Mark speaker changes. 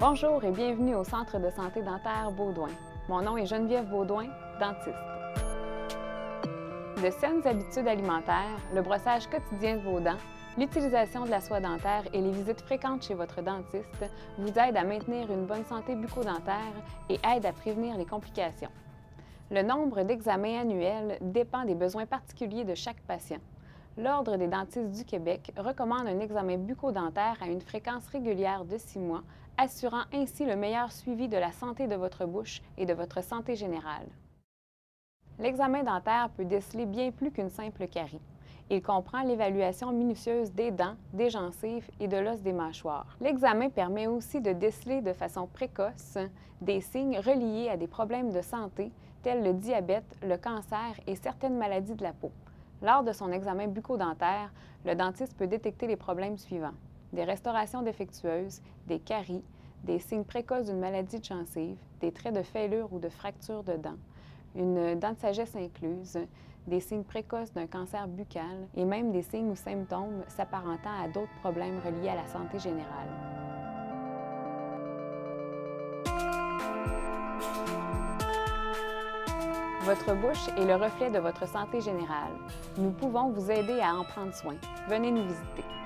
Speaker 1: Bonjour et bienvenue au Centre de santé dentaire Baudouin. Mon nom est Geneviève Baudouin, dentiste. De saines habitudes alimentaires, le brossage quotidien de vos dents, l'utilisation de la soie dentaire et les visites fréquentes chez votre dentiste vous aident à maintenir une bonne santé bucco-dentaire et aident à prévenir les complications. Le nombre d'examens annuels dépend des besoins particuliers de chaque patient. L'Ordre des dentistes du Québec recommande un examen bucco-dentaire à une fréquence régulière de 6 mois, assurant ainsi le meilleur suivi de la santé de votre bouche et de votre santé générale. L'examen dentaire peut déceler bien plus qu'une simple carie. Il comprend l'évaluation minutieuse des dents, des gencives et de l'os des mâchoires. L'examen permet aussi de déceler de façon précoce des signes reliés à des problèmes de santé tels le diabète, le cancer et certaines maladies de la peau. Lors de son examen bucco-dentaire, le dentiste peut détecter les problèmes suivants: des restaurations défectueuses, des caries, des signes précoces d'une maladie de gencive, des traits de fêlure ou de fracture de dents, une dent de sagesse incluse, des signes précoces d'un cancer buccal et même des signes ou symptômes s'apparentant à d'autres problèmes reliés à la santé générale. Votre bouche est le reflet de votre santé générale. Nous pouvons vous aider à en prendre soin. Venez nous visiter.